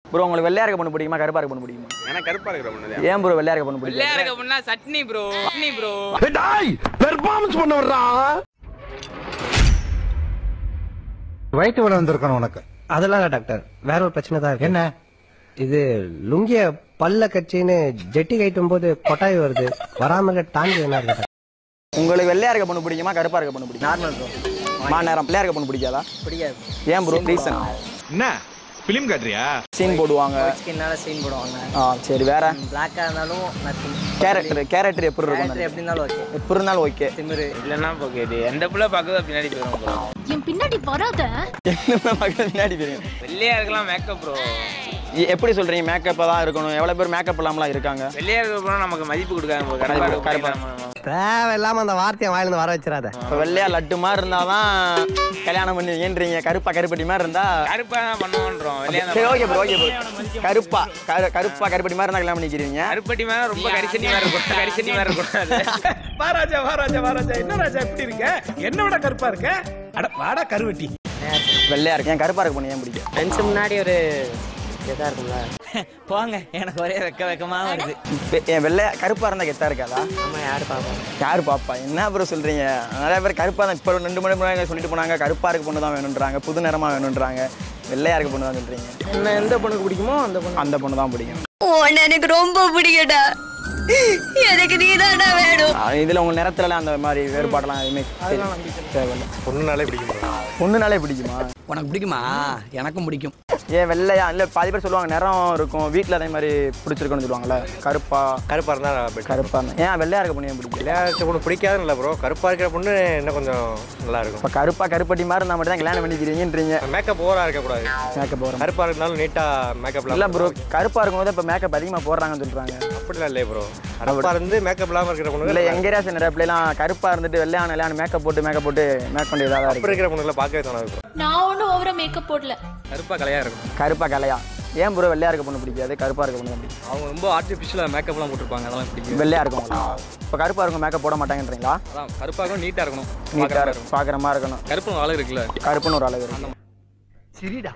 Bro உங்களுக்கு வெள்ளையா இருக்க பொண்ணு பிடிக்குமா கருப்பா இருக்க பொண்ணு பிடிக்குமா? எனக்கு கருப்பா இருக்கிற பொண்ணு. ஏன் ப்ரோ வெள்ளையா இருக்க பொண்ணு பிடிக்கும்? வெள்ளையா இருக்க பொண்ணா சட்னி ப்ரோ. சட்னி ப்ரோ. டேய் பெர்ஃபார்மன்ஸ் பண்ண வர்றா. வயிற்று வலி வந்திருக்கணும் உனக்கு. அதெல்லாம் இல்ல டாக்டர், வேற ஒரு பிரச்சனை தான் இருக்கு. என்ன? இது லுங்கிய பல்ல கட்சின்னு ஜெட்டி கட்டும் போது கொட்டாய் வருது, வராம தாண்டி என்ன இருக்கு? உங்களுக்கு வெள்ளையா இருக்க பொண்ணு பிடிக்குமா கருப்பா இருக்க பொண்ணு பிடிக்கும்? Normal bro. நேரம் வெள்ளையா இருக்க பொண்ணு பிடிக்காதா? பிடிக்காது. ஏன் ப்ரோ ரீசன்? என்ன ஃபிலிம் காட்டுறியா? சீன் போடுவாங்க. ஸ்கின்னால சீன் போடுவாங்க. சரி வேற பிளாக்கா இருந்தாலும் நத்திங். கேரக்டர் எப்படி இருக்கும்? எப்படி இருந்தாலும் ஓகே. எப்படி இருந்தாலும் ஓகே. திமிரு இல்லன்னா போகேது. எந்த புள்ள பாக்குதோ பின்னாடி போயிரும் ப்ரோ. என் பின்னாடி வராத. என்ன பக்கத்துல பின்னாடி போறீங்க? வெள்ளையா இருக்கலாம் மேக்கப் ப்ரோ. எப்படி சொல்றீங்க மேக்கப்பா தான் இருக்கணும்? எவ்வளவு பேர் மேக்கப் இல்லாமலாம் இருக்காங்க. வெள்ளையா இருக்க போனா நமக்கு மதிப்பு கொடுக்காம கருப்பா தேவையில்லாம அந்த வார்த்தையை வாயிலிருந்து வர வச்சிடாத. இப்போ வெள்ளையா லட்டு மாதிரி இருந்தாதான் கல்யாணம் பண்ணுவீங்கன்றீங்க. கருப்பட்டி மாதிரி இருந்தா கருப்பா தான் பண்ணுவோன்றோம். வெள்ளையா சரி ஓகே ப்ரோ கருப்பட்டி மாதிரி இருந்தா கல்யாணம் பண்ணிக்கிறீங்க. கருப்பட்டி மேல ரொம்ப கரிசனி மாதிரி இருக்கும். கரிசனி மாதிரி இருக்கும். வா ராஜா என்ன ராஜா எப்படி இருக்க? என்ன விட கருப்பா இருக்க? அட வாடா கருவட்டி. வெள்ளையா இருக்கு. ஏன் கருப்பா இருக்க பொண்ணு ஏன் பிடிக்கும்? ஃப்ரெண்ட்ஸ் முன்னாடி ஒரு கெத்தா இருக்கும்ல. போங்க, எனக்கு ஒரே வெக்கமா வருது. ஏன் வெள்ளையா கருப்பா இருந்தா கெத்தா இருக்காதா? ஆமா, யாரு பாப்போம். யாரு பாப்பா? என்ன ப்ரோ சொல்றீங்க? நிறைய பேர் கருப்பா தான் இப்போ 2 மணி முன்னாடி சொல்லிட்டு போனாங்க கருப்பா இருக்க பொண்ணு தான் வேணுன்றாங்க, புது நிறமா வேணுன்றாங்க. வெள்ளையா இருக்க பொண்ணு தான் சொல்றீங்க. என்ன எந்த பொண்ணுக்கு பிடிக்குமோ அந்த பொண்ணு தான் பிடிக்கும். உன்னை எனக்கு ரொம்ப பிடிக்கடா. எனக்கு நீதானா வேணும். இதுல உங்க நிறத்துலலாம் அந்த மாதிரி வேறுபாடெல்லாம் எதுவுமே தேவையில்லை. பொண்ணுனாலே பிடிக்கும். பொண்ணுனாலே பிடிக்குமா? உனக்கு பிடிக்குமா? எனக்கும் பிடிக்கும். ஏன் வெள்ளையா இல்லை பாதி பேர் சொல்லுவாங்க நிறம் இருக்கும் வீட்டில் அதே மாதிரி பிடிச்சிருக்குன்னு சொல்லுவாங்கல்ல. கருப்பா இருந்தா கருப்பா இருந்தா ஏன் வெள்ளையா இருக்க பொண்ணு ஏன் பிடிக்கும்? வெள்ளையா இருக்க பொண்ணு பிடிக்காதுன்னு இல்லை ப்ரோ, கருப்பா இருக்கிற பொண்ணு இன்னும் கொஞ்சம் நல்லா இருக்கும். இப்போ கருப்பட்டி மாதிரி இருந்தால் மட்டும் தான் கல்யாணம் பண்ணிக்கிறீங்கன்றீங்க. மேக்கப் ஓவரா இருக்கக்கூடாது. மேக்கப் போகிறோம். கருப்பா இருந்தாலும் நீட்டா மேக்கப் இல்லை ப்ரோ, கருப்பா இருக்கும்போது இப்போ மேக்கப் அதிகமாக போடுறாங்கன்னு சொல்கிறாங்க. அப்படிலாம் இல்லையே ப்ரோ, கருப்பா இருந்து மேக்கப் இல்லாமல் இருக்கிற பொண்ணு இல்லை எங்க ஏரியா நிறைய பிள்ளைலாம் கருப்பா இருந்துட்டு வெள்ளையான மேக்கப் போட்டு மேற்கொண்டு இதாக அப்படி இருக்கிற பொண்ணுகளை பார்க்கவே தோணாது ப்ரோ. நான் ஒன்றும் ஓவரா மேக்கப் போடல. கருப்பா கலையா இருக்கும். கருப்பா கலையா? ஏன் ப்ரோ வெள்ளையா இருக்க பொண்ணு பிடிக்காது கருப்பா இருக்க பொண்ணு பிடிக்கும்? அவங்க ரொம்ப ஆர்டிஃபிஷியலாக மேக்கப்லாம் போட்டிருப்பாங்க, அதெல்லாம் பிடிக்கும். வெள்ளையா இருக்குங்களா? இப்போ கருப்பா இருக்கும் மேக்கப் போட மாட்டாங்கன்றீங்களா? அதான் கருப்பா இருக்கணும், நீட்டாக இருக்கணும், நீட்டாக பார்க்குற மாதிரி இருக்கணும். கருப்புன்னு அழகு இருக்குல்ல, கருப்புன்னு ஒரு அழகு இருக்கு. சரிடா.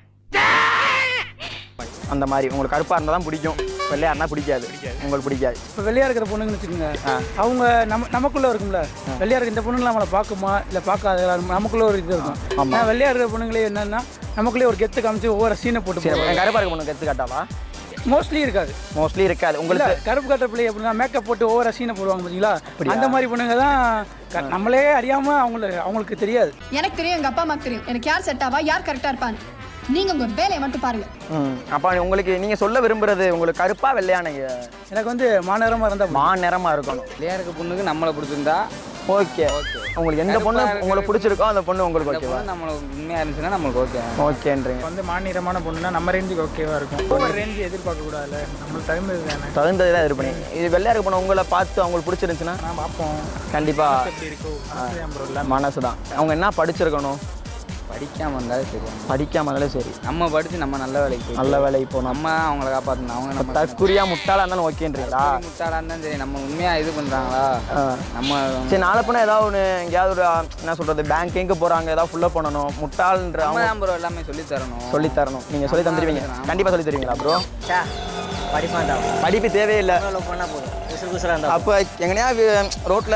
அந்த மாதிரி உங்களுக்கு கருப்பா இருந்தால் தான் பிடிக்கும், வெள்ளையா இருந்தால் பிடிக்காது. உங்களுக்கு பிடிக்காது. இப்போ வெள்ளையா இருக்கிற பொண்ணுங்கன்னு வச்சுக்கோங்க, அவங்க நமக்குள்ள இருக்கும்ல, வெள்ளையா இருக்க இந்த பொண்ணுங்களை நம்மளை பார்க்குமா இல்லை பார்க்காத நமக்குள்ள ஒரு இது இருக்கும். ஆனால் வெள்ளையா இருக்கிற பொண்ணுங்களே என்னன்னா நமக்குள்ளே ஒரு கெத்து காமிச்சு ஒவ்வொரு சீனை போட்டு கருப்பா இருக்க பொண்ணு கெத்து காட்டாவா? மோஸ்ட்லி இருக்காது. உங்களுக்கு கருப்பு கட்டுற பிள்ளை எப்படின்னா மேக்கப் போட்டு ஒவ்வொரு சீனை போடுவாங்க பார்த்தீங்களா, அந்த மாதிரி பொண்ணுங்க தான் நம்மளே அறியாம அவங்களுக்கு தெரியாது. எனக்கு தெரியும், எங்க அப்பா அம்மாக்கு தெரியும் எனக்கு யார் செட் ஆவா, யார் கரெக்டா இருப்பான்னு. நீங்க உங்க வேலையை மட்டும் பாருங்க. அப்ப உங்களுக்கு நீங்க சொல்ல விரும்புறது உங்களுக்கு கருப்பா வெள்ளையான? எனக்கு வந்து மாநிறமா இருந்தா மாநிறமா இருக்கணும். வெள்ளையா இருக்க பொண்ணுக்கு நம்மளை பிடிச்சிருந்தா ஓகே. உங்களுக்கு எந்த பொண்ணு உங்களுக்கு பிடிச்சிருக்கோ அந்த பொண்ணு உங்களுக்கு ஓகேவா? நம்மளுக்கு உண்மையா இருந்துச்சுன்னா நம்மளுக்கு ஓகே ஓகேன்றீங்க. வந்து மாநிறமான பொண்ணுன்னா நம்ம ரேஞ்சுக்கு ஓகேவா இருக்கும். ஒரு ரேஞ்சு எதிர்பார்க்க கூடாதுல்ல, நம்ம தகுந்தது தானே. தகுந்தது தான் எதிர்ப்பு. இது வெள்ளையா இருக்க பொண்ணு உங்களை பார்த்து அவங்களுக்கு பிடிச்சிருந்துச்சுன்னா நான் பார்ப்போம். கண்டிப்பா எப்படி இருக்கும் மனசு தான். அவங்க என்ன படிச்சிருக்கணும்? படிக்காம இருந்தாலே சரி. படிக்காம இருந்தாலும் சரி. நம்ம படிச்சு நம்ம நல்ல வேலைக்கு போகணும். நம்ம அவங்கள காப்பாற்றணும். அவங்க நம்ம தற்குறியா முட்டாளா இருந்தாலும் ஓகேன்றீங்களா? முட்டாளா இருந்தாலும் சரி, நம்ம உண்மையா இது பண்றாங்களா நம்ம சரி. நாளை போனால் ஏதாவது ஒன்று எங்கேயாவது ஒரு என்ன சொல்றது பேங்க் எங்கே போறாங்க ஏதாவது ஃபுல்லாக பண்ணணும் முட்டாள்ன்ற ப்ரோ எல்லாமே சொல்லி தரணும். நீங்க சொல்லி தந்துடுவீங்க? கண்டிப்பா சொல்லி தருவீங்களா ப்ரோ? படிப்பு தேவையில்லை. அப்போ எங்கனையா ரோட்ல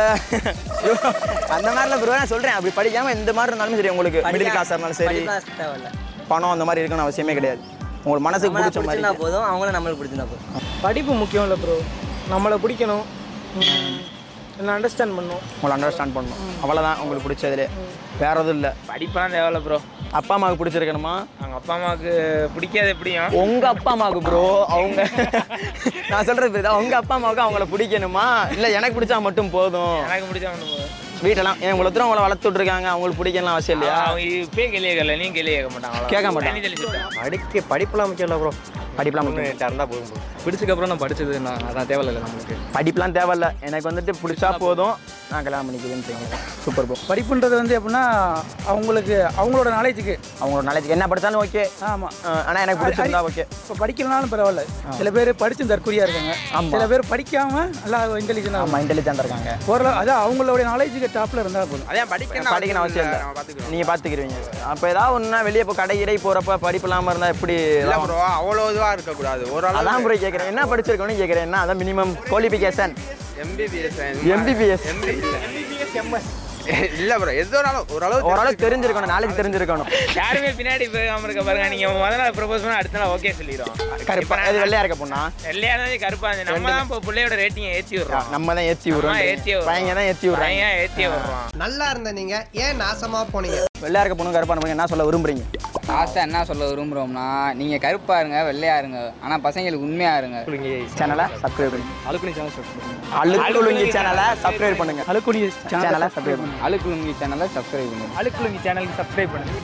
அந்த மாதிரிலாம் ப்ரோ நான் சொல்றேன். அப்படி படிக்காம இந்த மாதிரி இருந்தாலும் சரி, உங்களுக்கு மிடில் கிளாஸாக இருந்தாலும் சரி, பணம் அந்த மாதிரி இருக்கணும்னு அவசியமே கிடையாது. உங்களுக்கு மனசுக்கு பிடிச்ச மாதிரி போதும், அவங்களும் நம்மளுக்கு பிடிச்சிருந்தா போதும். படிப்பு முக்கியம் இல்லை ப்ரோ, நம்மளை பிடிக்கணும், அண்டர்ஸ்டாண்ட் பண்ணணும். உங்களை அண்டர்ஸ்டாண்ட் பண்ணணும், அவ்வளோதான் உங்களுக்கு பிடிச்சதுலே. வேற எதுவும் இல்லை. படிப்பெல்லாம் தேவையில்ல ப்ரோ. அப்பா அம்மாவுக்கு பிடிச்சிருக்கணுமா? அவங்க அப்பா அம்மாவுக்கு பிடிக்காது. எப்படியும் உங்க அப்பா அம்மாவுக்கு ப்ரோ, அவங்க நான் சொல்றது உங்க அப்பா அம்மாவுக்கு அவங்கள பிடிக்கணுமா இல்லை எனக்கு பிடிச்சா மட்டும் போதும்? எனக்கு பிடிச்சா மட்டும் போதும். வீட்டெல்லாம் ஏன் உங்களை அவங்கள வளர்த்து விட்டுருக்காங்க, அவங்களுக்கு பிடிக்கலாம் அவசியம் இல்லையா? அவங்க இப்பயே கேள்வி கேட்கல, நீ கேள்வி கேட்க மாட்டாங்க. கேட்க மாட்டாங்க. படிப்புலாம் முக்கியம் இல்லை ப்ரோ, படிப்புலாம் இருந்தால் போதும். பிடிச்சதுக்கப்புறம் நான் படிச்சது நான் அதான் தேவையில்லை நம்மளுக்கு. படிப்புலாம் தேவையில்ல, எனக்கு வந்துட்டு பிடிச்சா போதும், நான் கல்யாணம் பண்ணிக்கிறேன்னு சூப்பர் ப்ரோ. படிப்புன்றது வந்து எப்படின்னா அவங்களுக்கு அவங்களோட நாலேஜுக்கு அவங்களோட நாலேஜுக்கு என்ன படித்தாலும் ஓகே. ஆமாம். ஆனால் எனக்கு பிடிச்சிருந்தா ஓகே. இப்போ படிக்கலனாலும் பரவாயில்ல. சில பேர் படித்து தற்கொலையாக இருக்காங்க. சில பேர் படிக்காமல் நல்லா இன்டெலிஜென்ட். ஆமாம், இன்டெலிஜென்ட்டாக இருக்காங்க. ஓரளவு அதான் அவங்களோட நாலேஜுக்கு டாப்பில் இருந்தால் போதும். அதான் படிக்கணும் அவசியம் இல்லை, நீங்கள் பார்த்துக்கிருவீங்க. அப்போ ஏதாவது ஒன்றா வெளியே இப்போ கடை இடை போகிறப்ப படிப்பு இல்லாமல் இருந்தால் எப்படி? இல்லை ப்ரோ, அவ்வளோ இதுவாக இருக்கக்கூடாது. ஒரு ஆள் அதான் ப்ரோ கேட்குறேன், என்ன படிச்சிருக்கோன்னு கேட்குறேன். என்ன அதான் மினிமம் குவாலிஃபிகேஷன்? எம்பிபிஎஸ் எம்பிபிஎஸ் இல்லை ப்ரோ, எதோனாலும் ஓரளவுக்கு தெரிஞ்சிருக்கணும், நாளைக்கு தெரிஞ்சிருக்கணும். யாருமே பின்னாடி போகாம இருக்க பாருங்க. நீங்க முதல் நாள் ப்ரொபோஸ் பண்ணா அடுத்த நாள் ஓகே சொல்லிடும். கருப்பா அது வெள்ளையா இருக்க பொண்ணா? வெள்ளையா இருந்தாலும் கருப்பா இருந்து நம்ம தான் இப்போ பிள்ளையோட ரேட்டிங் ஏற்றி விடுறோம். நம்ம தான் ஏற்றி விடுறோம். பையங்க தான் ஏற்றி விடுறோம். நல்லா இருந்த நீங்க ஏன் நாசமா போனீங்க? வெள்ளையா இருக்க பொண்ணு கருப்பா நம்ம என்ன சொல்ல விரும்புறீங்க? லாஸ்ட்டாக என்ன சொல்ல விரும்புகிறோம்னா, நீங்கள் கருப்பாக இருங்க, வெள்ளையாக இருங்க, ஆனால் பசங்களுக்கு உண்மையாக இருங்க. சேனலை சப்ஸ்கிரைப் பண்ணுங்க. அழுக்குனி சேனல் சப்ஸ்கிரைப் பண்ணுங்க. அழுக்குலுங்கி சேனலை சப்ஸ்கிரைப் பண்ணுங்க. அழுக்குனி சேனலை சப்ஸ்கிரைப் பண்ணுங்க. அழுக்குலுங்கி சேனலை சப்ஸ்கிரைப் பண்ணுங்க. அழுக்குலுங்கி சேனலுக்கு சப்ஸ்கிரைப் பண்ணுங்க.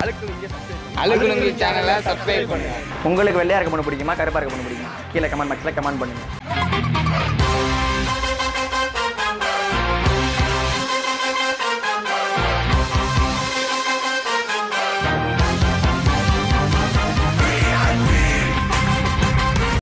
அழுக்குலுங்கி சேனலை சப்ஸ்கிரைப் பண்ணுங்க. உங்களுக்கு வெள்ளையா இருக்க பொண்ணு பிடிக்குமா கருப்பா இருக்க பொண்ணு பிடிக்குமா? கீழே கமெண்ட் பாக்ஸில் கமெண்ட் பண்ணுங்க.